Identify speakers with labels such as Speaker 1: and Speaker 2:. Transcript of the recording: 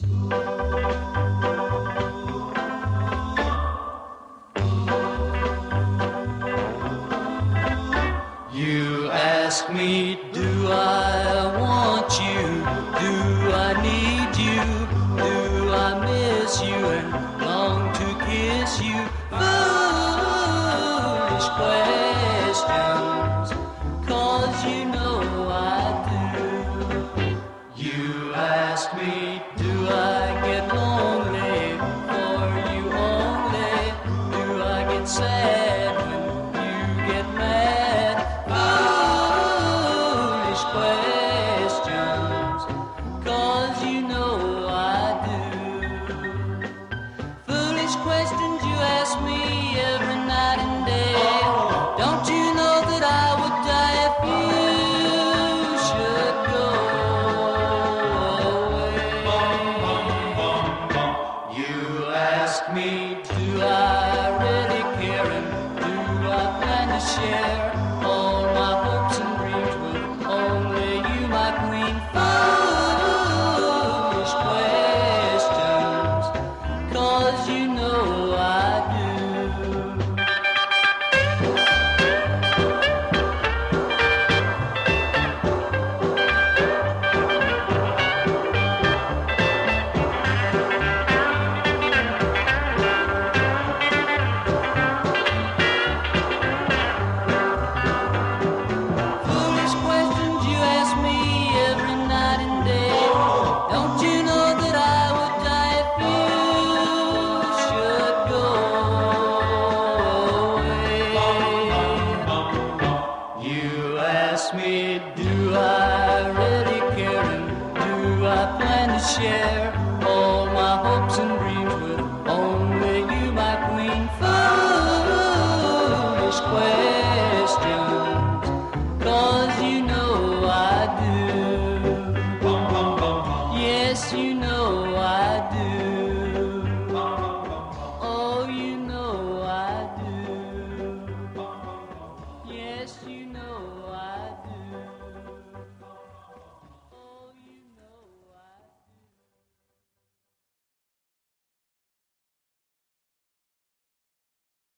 Speaker 1: You ask me, do I want you? Do I need you? Do I miss you and long to kiss you? Foolish questions, 'cause you know I do. You ask me, do I get lonely for you only? Do I get sad when you get mad? Foolish questions, 'cause you know I do. Foolish questions you ask me every night and day. Don't you know that I would die if you should go away? You ask me, do I really care, and do I plan to share all my hopes and dreams with only you, my queen? Foolish questions, 'cause you know I do. Foolish questions you ask me every night and day. Don't you know that I would die if you should go away? You ask me, do I really care, and do I plan to share all my hopes and